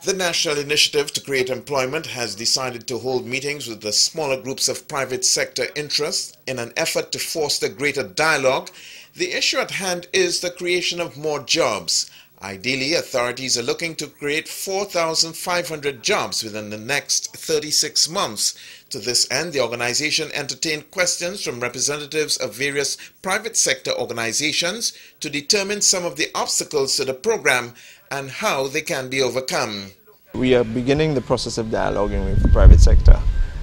The National Initiative to Create Employment has decided to hold meetings with the smaller groups of private sector interests in an effort to foster greater dialogue. The issue at hand is the creation of more jobs. Ideally, authorities are looking to create 4,500 jobs within the next 36 months. To this end, the organization entertained questions from representatives of various private sector organizations to determine some of the obstacles to the program and how they can be overcome. We are beginning the process of dialoguing with the private sector,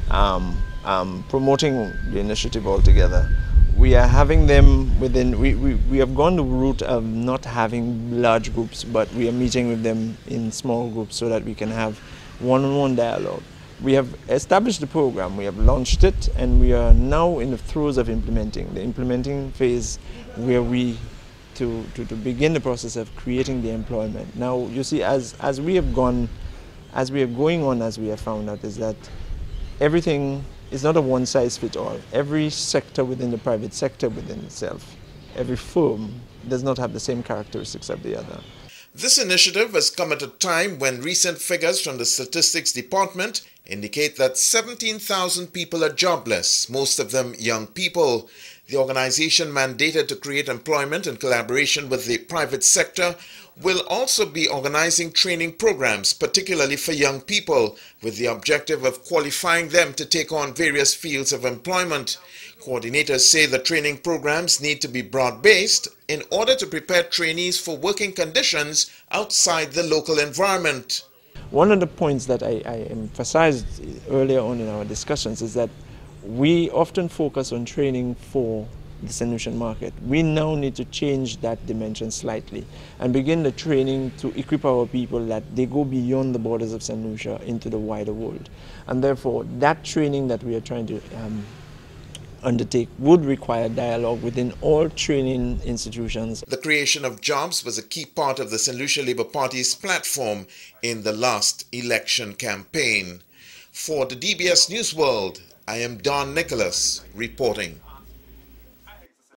promoting the initiative altogether. We are having them within, we have gone the route of not having large groups, but we are meeting with them in small groups so that we can have one-on-one dialogue. We have established the program, we have launched it, and we are now in the throes of implementing. The implementing phase where we to begin the process of creating the employment. Now, you see, as we are going on, as we have found out, is that everything is not a one-size-fits-all. Every sector within the private sector within itself, every firm does not have the same characteristics of the other. This initiative has come at a time when recent figures from the Statistics Department indicate that 17,000 people are jobless, most of them young people. The organization, mandated to create employment in collaboration with the private sector, will also be organizing training programs, particularly for young people, with the objective of qualifying them to take on various fields of employment. Coordinators say the training programs need to be broad-based in order to prepare trainees for working conditions outside the local environment. One of the points that I emphasized earlier on in our discussions is that we often focus on training for the solution market. We now need to change that dimension slightly and begin the training to equip our people that they go beyond the borders of St. Lucia into the wider world. And therefore, that training that we are trying to undertake would require dialogue within all training institutions. The creation of jobs was a key part of the St. Lucia Labour Party's platform in the last election campaign. For the DBS News World, I am Don Nicholas reporting.